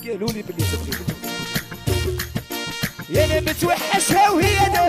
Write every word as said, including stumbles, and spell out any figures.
قالوا لي بلي تبغي. يا انا متوحشها وهي